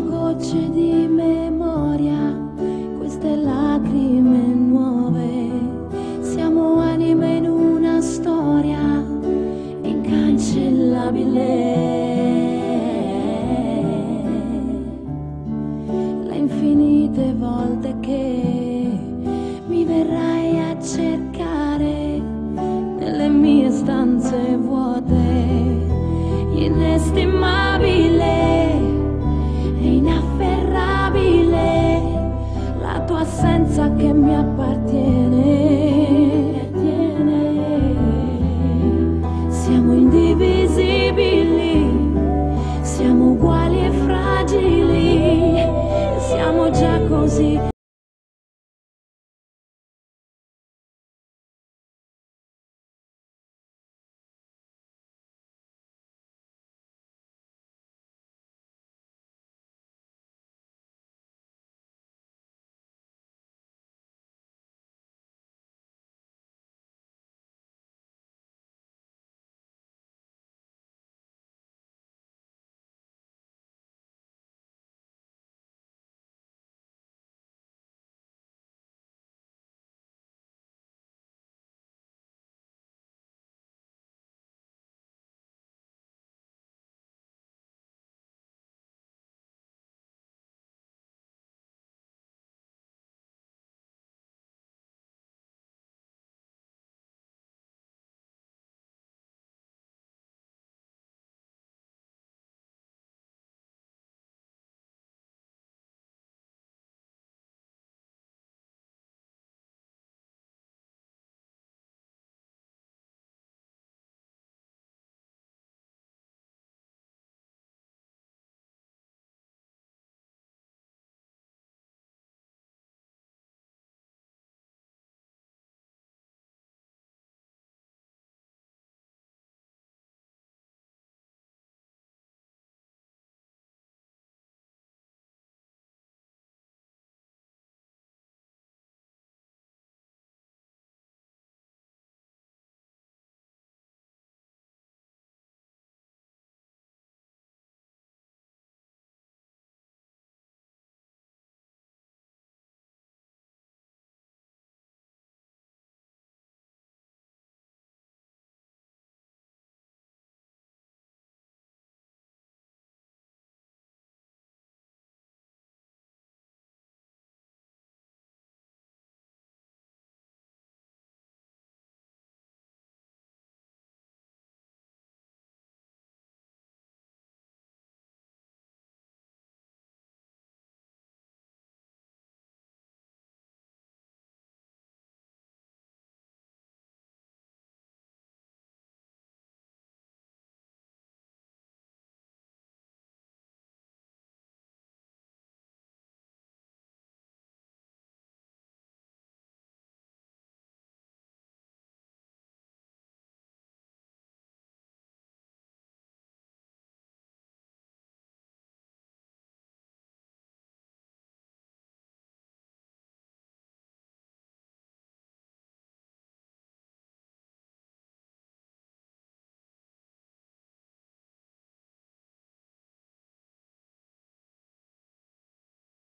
gocce di memoria, queste lacrime nuove, siamo anime in una storia incancellabile. Le infinite volte che mi verrai a cercare nelle mie stanze vuote, inestimabile e inafferrabile la tua assenza che mi appartiene. Siamo indivisibili, siamo uguali e fragili, siamo già così